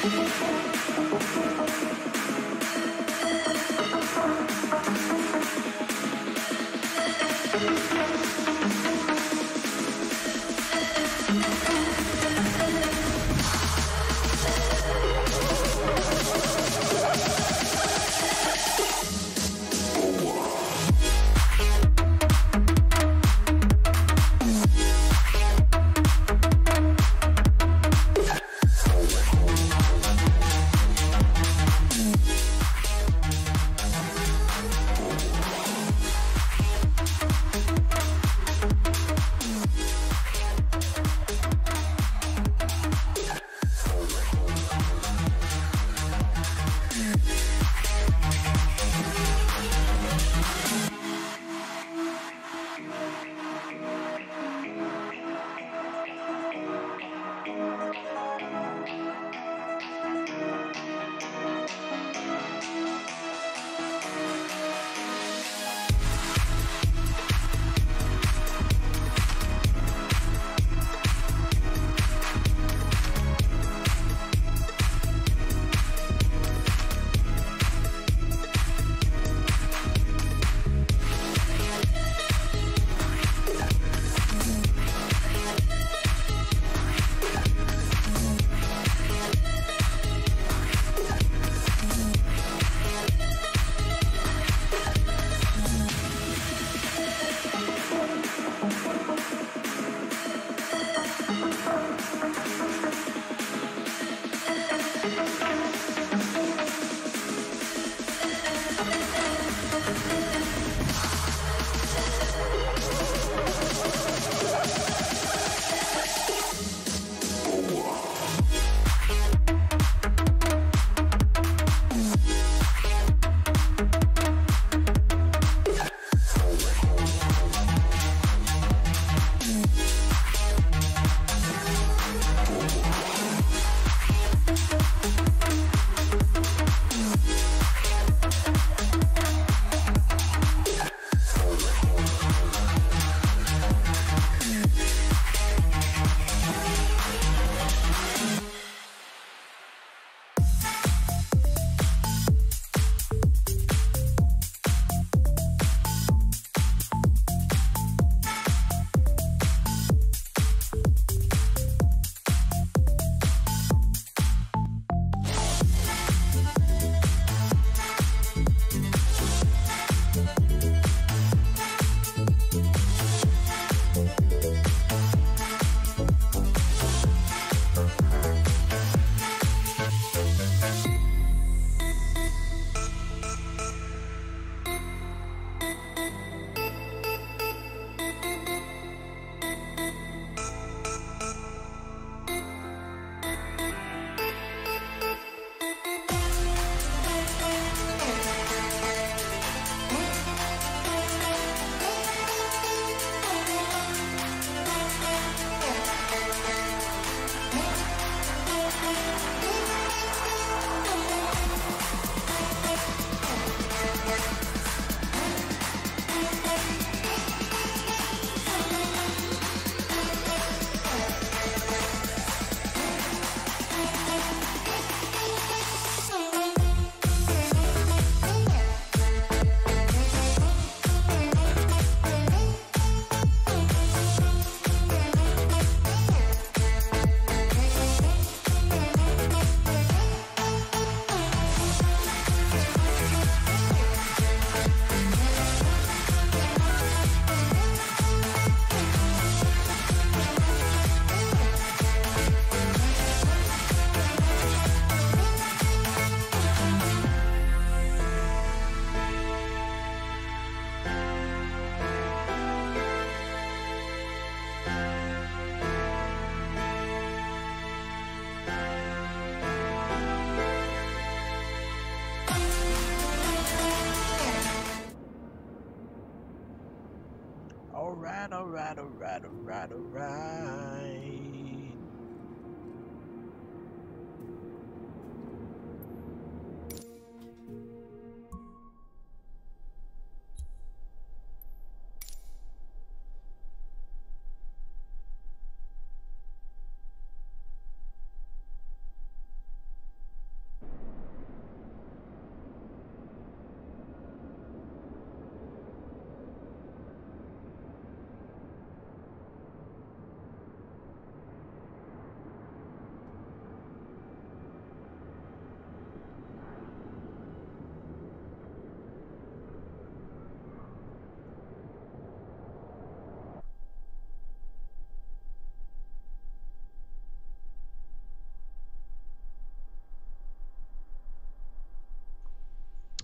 Alright.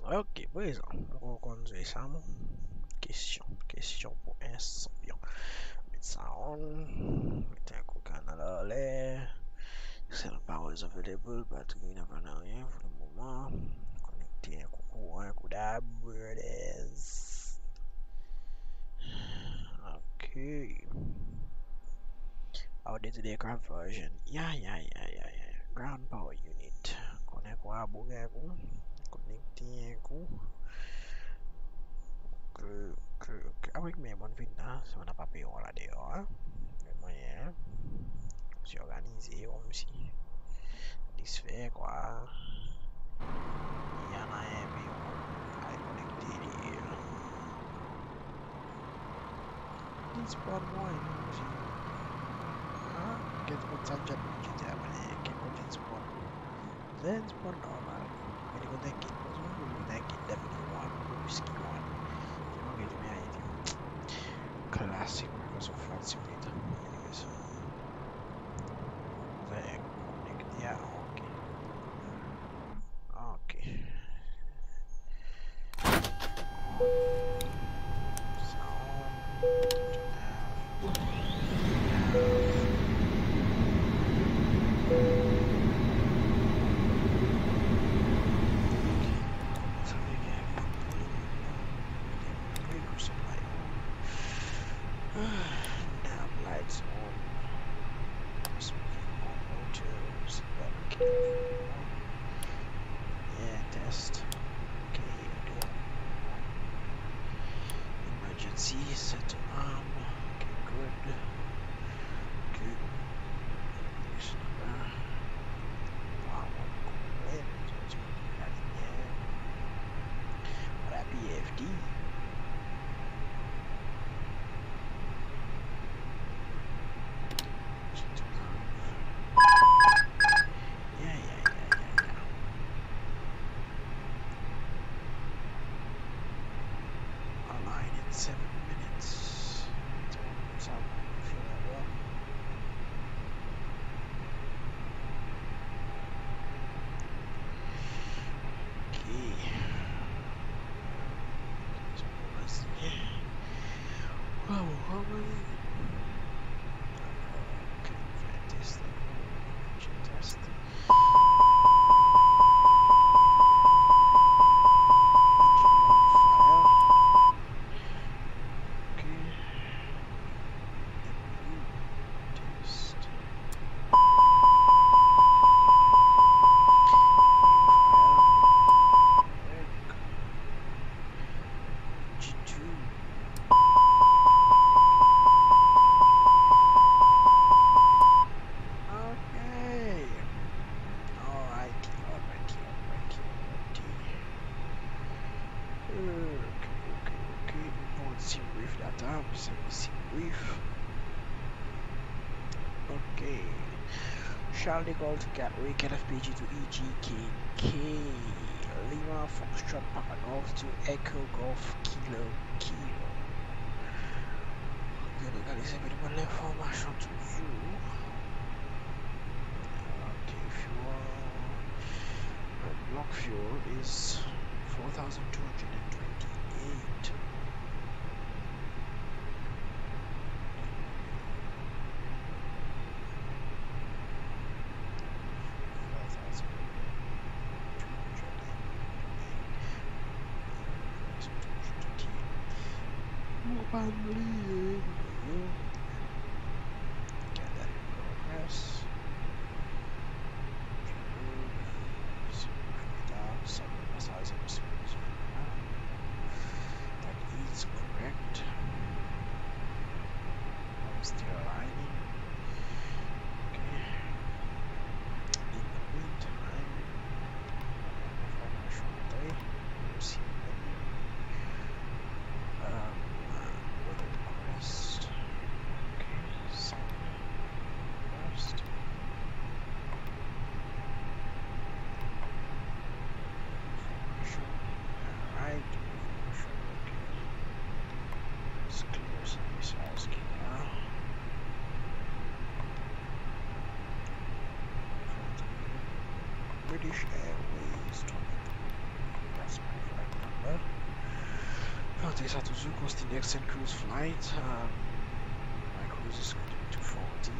Ok, prezant, mwen konjwe sa moun. Question pou insomnion. Met sa on. Mette un kou kanal a le. Cell powers available, battery n'a pas rien pour le moment. Connecter un kou courant, un kou d'ab, where it is. Ok. Outdated aircraft version. Yeah. Ground power unit. Connect kou a bouge kou. Connecter un kou. Avec mes bonnes finances, on n'a pas payé là dehors. Hein? Mais moyen, c'est organisé comme si. Satisfait quoi. Il y en a un bureau à connecter here. This part one, aussi. Hein? Qu'est-ce que ça j'ai dit à manier? Qu'est-ce que sport? Then sport normal. Mais quand t'es kid, parce que vous t'es kid definitely one, risky one. C'est pas que je m'ai dit. Classic Microsoft Flight Simulator. Anyways. Then connect, yeah, okay. Set arm. Okay, good. Okay. Wow, cool. That BFD. Yeah. Online in 7 minutes. So, Okay. Charles de Gaulle to Gatwick, LFPG to EGKK, Lima Foxtrot Papa Golf to Echo Golf Kilo. Localiser une information toujours. Okay, fuel. Block fuel is 4,228. Family. Get that in progress. That is correct. I'm still aligning. Okay. In the meantime, information day. We'll see. Request. Okay, send request. Alright, okay. Let's clear service asking now. British Airways 20. That's my flight. number. These are to Zukos, the next and cruise flight. My cruise is going to be 240.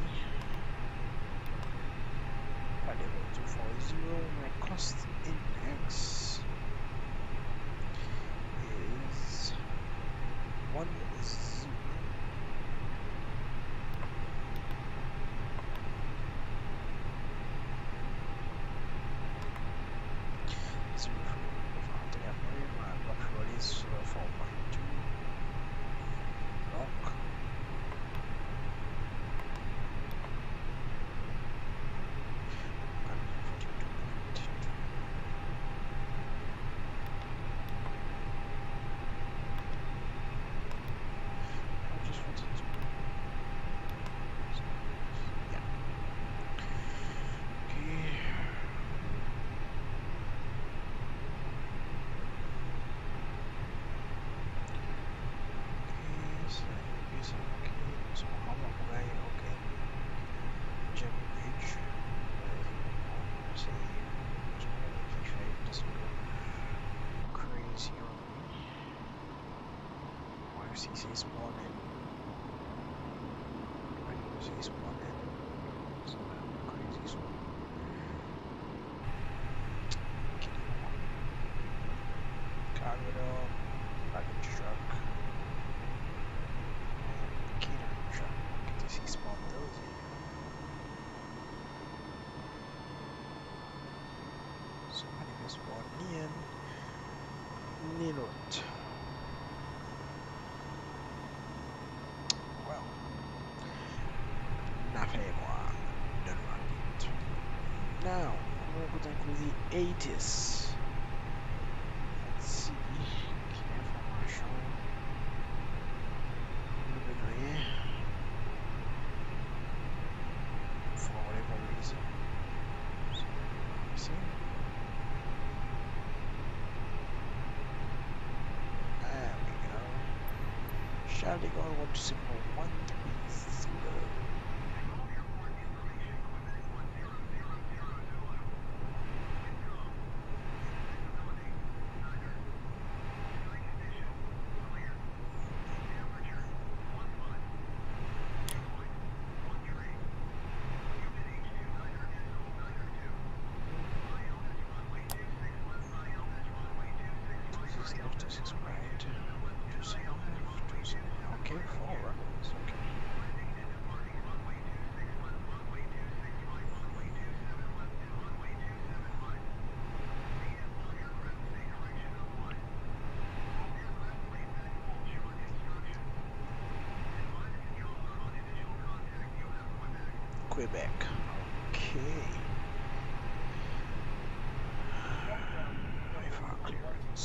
Level 240. My cost index is 10. 0 my block fuel is 4.2 block. CC spawning. CC spawning. So crazy spawn. Cargo, baggage truck, and catering truck. Get to see spawn those in. Somebody will spawn in Ninot. Now, I'm going to go down to the 80s. Let's see. Information. For whatever reason. So, let me see. There we go. Charlie Gaulle 127.130. Okay, 4 rockets, okay. Quebec, okay. IFR clearance.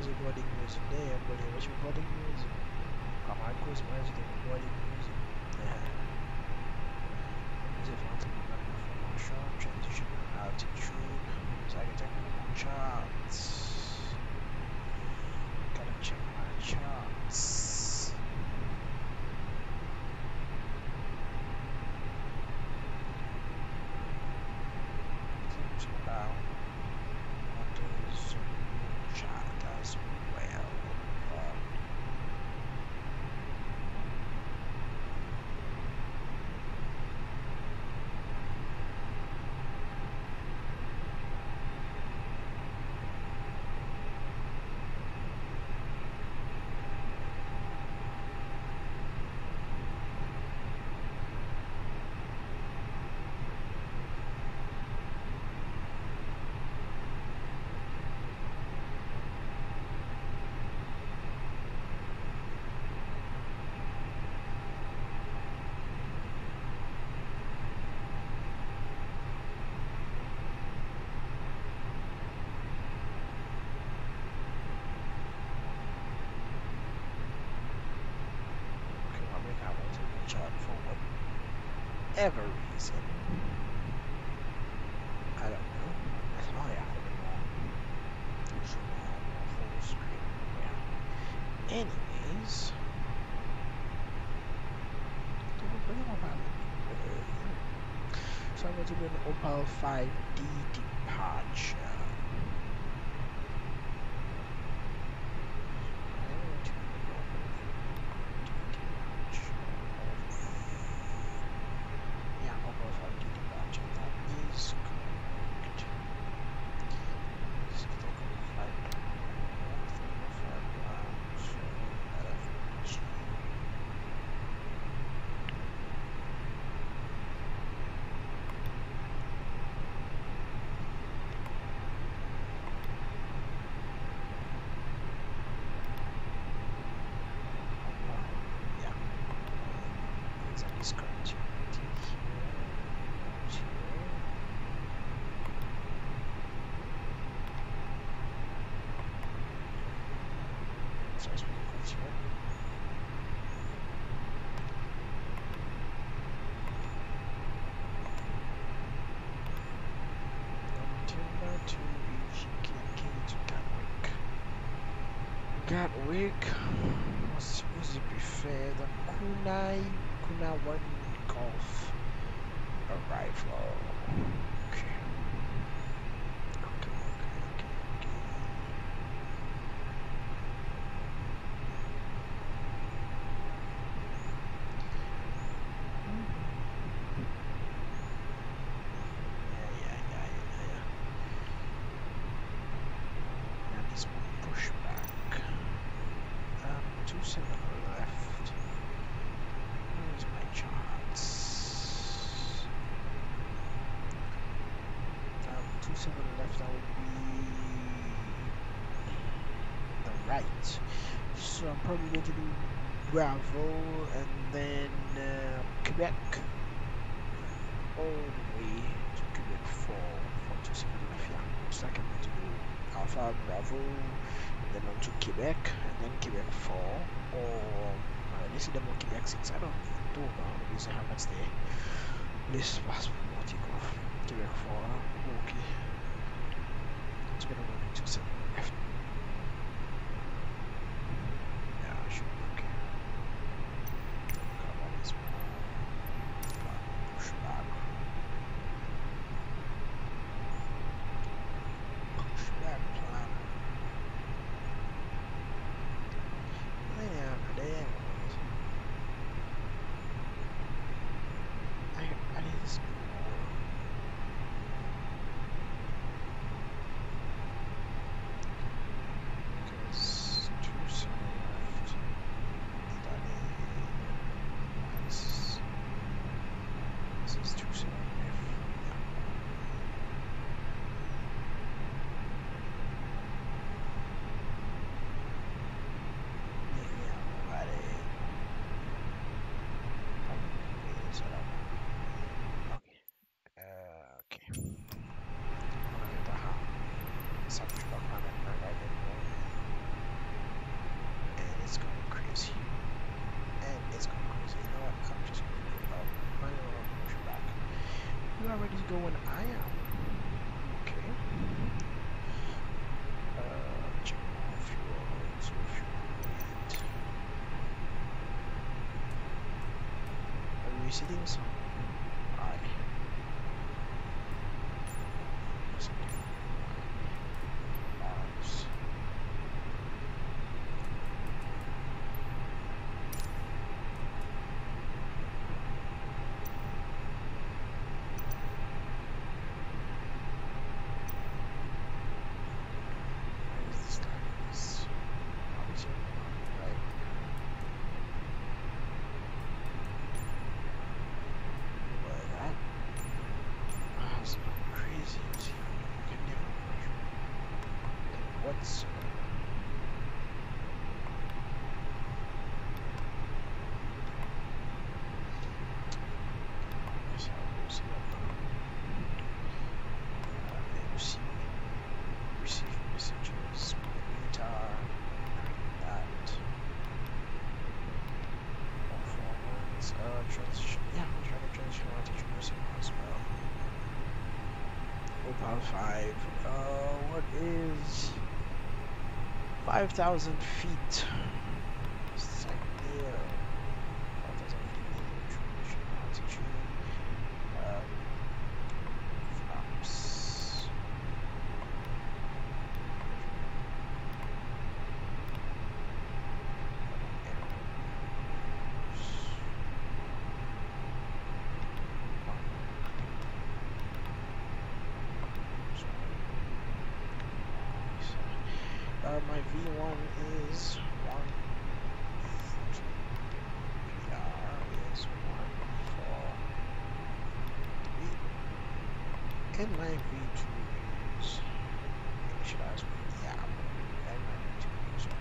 music, boarding music. Damn, buddy, what's your boarding music? Come on, close my eyes, the boarding music. Yeah. Music fountain, promotion, transition, altitude. So I can check my charts. Gotta check my charts. Seems about what is chart as well. Chart for whatever reason. I don't know. That's all I have anymore. Usually I have more full screen. Yeah. Anyways. So I'm going to do an Opal 5D departure. Gatwick was to be fair, the Kuna 1 Golf arrival. Okay. Now this one push back. 27 left. Where's my charts? 27 left, that would be the right. So I'm probably going to do Bravo and then Quebec all the way to Quebec 4 for 27 left. Yeah, so I can do Alpha Bravo, then on to Quebec, and then Quebec 4, or let's see them on Quebec 6. I don't know because I haven't stayed. This passport take off. Quebec 4, okay. It's gonna go into 7 left. Yeah, I should be okay. Come on, this one. Push back. Push back plan. I need this. go when I am. Okay. Check more fuel. So fuel. Are we receiving some? Aye. Mars. Where is this guy? He's right. But that was crazy. I can never measure whatsoever. Yes, I will see that. Receive messages. Guitar. That. Performance. Transition. Yeah, I'm trying to transition on to music as well. Opal 5. What is 5,000 feet? It's like near 5,000 feet near transition altitude. Flaps. My V1 is 1. VR is 143. And my V2 is initialized with the app. And my V2 is 1.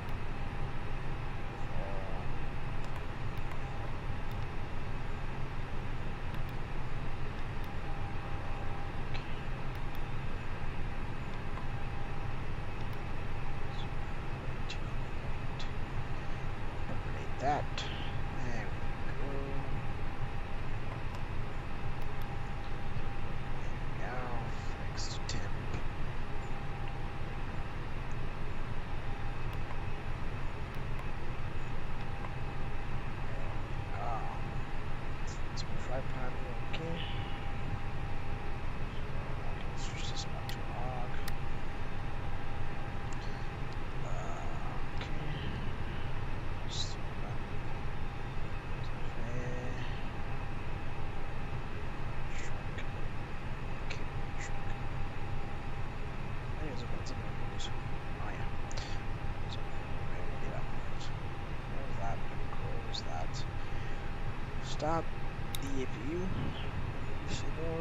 That. There we go. Now, fixed temp. It's my flight plan, okay. Let's switch this back to log. Okay. Still back. Shrunk. Okay, shrunk. There's a bunch of numbers. Oh yeah. So, maybe that one. Close that. Close that. Stop the APU. Sit on.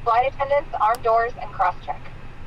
Flight attendants, arm doors, and cross-check.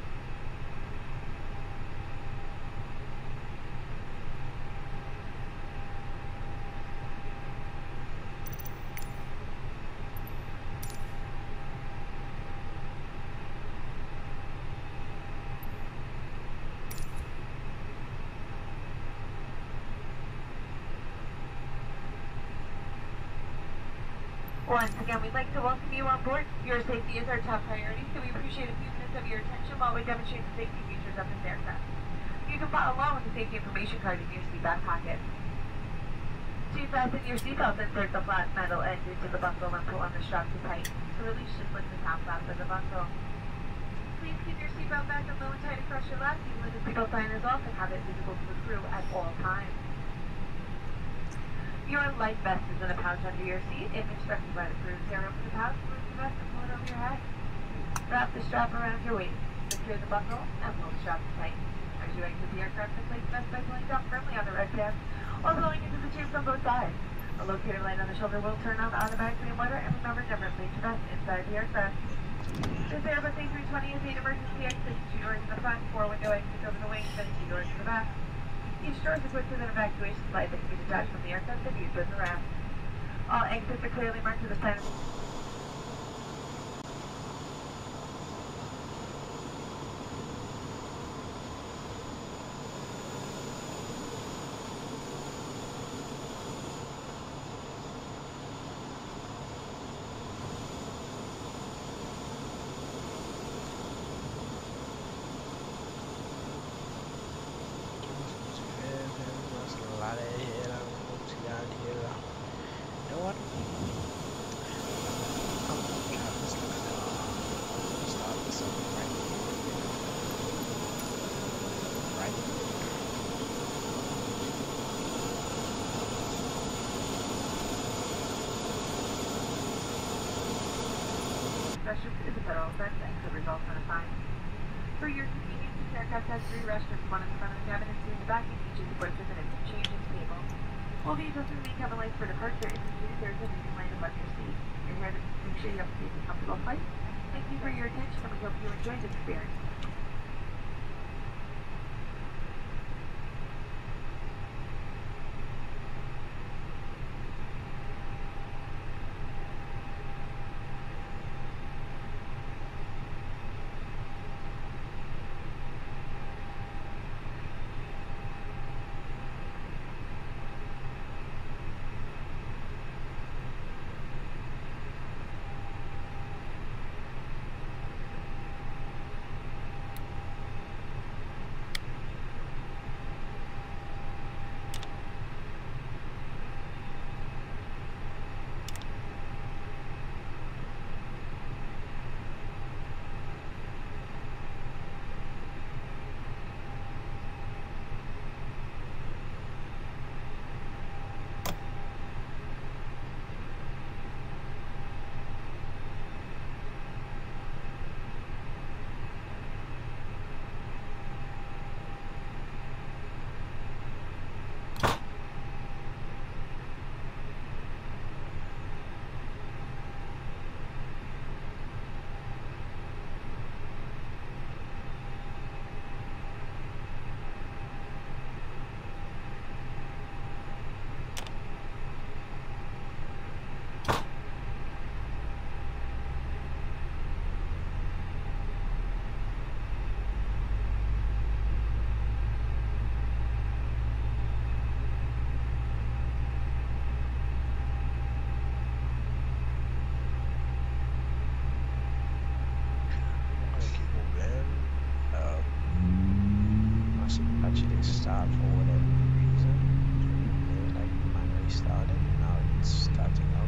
Once again, we'd like to welcome you on board. Your safety is our top priority, so we appreciate a few minutes of your attention while we demonstrate the safety features of this aircraft. You can follow along with the safety information card in your seatbelt pocket. To fasten your seatbelt, insert the flat metal end into the buckle and pull on the strap to tight. To release, just lift the top flap of the buckle. Please keep your seatbelt back and low and tight across your lap, even when the seatbelt sign is off, and have it visible to the crew at all times. Your life vest is in a pouch under your seat. If instructed by the crew, tear open the pouch, remove the vest, and pull it over your head. Wrap the strap around your waist. Secure the buckle and pull the strap tight. As you exit the aircraft, place the vest by pulling down firmly on the red tab while blowing into the tubes on both sides. A locator light on the shoulder will turn on automatically in water, and remember, never place your vest inside the aircraft. This Airbus A320 is 8 emergency exits, 2 doors in the front, 4 window exits over the wings, and 2 doors in the back. Each door is equipped with an evacuation slide that can be detached from the aircraft and used as a ramp. All exits are clearly marked with a sign. Restrooms is a federal offense and could result in a fine. For your convenience, this aircraft has 3 restrooms, one in the front of the cabin and 2 in the back, and each is equipped with an changing table. While vehicles remain cabin lights for departure, if needed, there is a moving light above your seat. You're here to make sure you have a safe and comfortable flight. Thank you for your attention, and we hope you enjoy this experience. Start for whatever reason. It was like manually started, now it's starting up.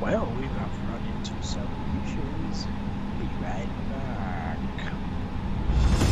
Well, we have run into some issues. Be right back.